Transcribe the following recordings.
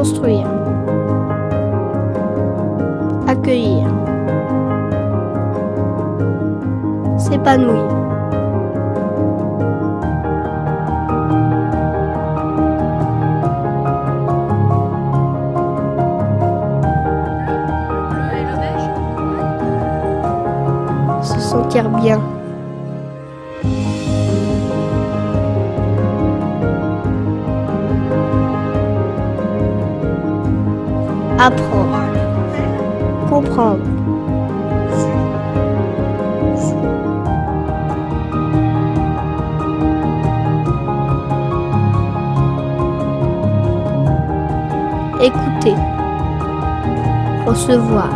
Construire. Accueillir. S'épanouir. Se sentir bien. Apprendre. Comprendre. Écouter. Recevoir.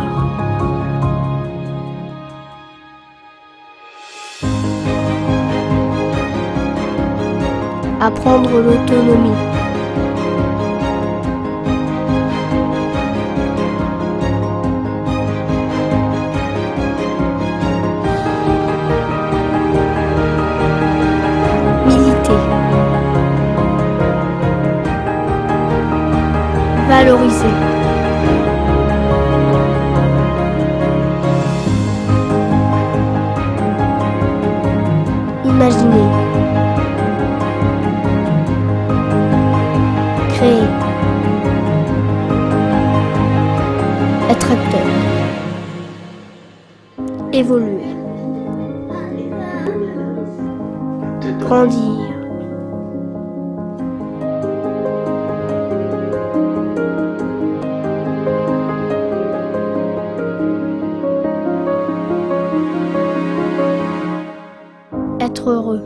Apprendre l'autonomie. Militer. Valoriser. Imaginer. Créer. Être acteur. Évoluer. Grandir. Être heureux.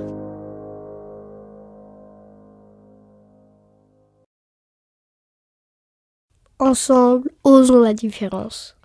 Ensemble, osons la différence.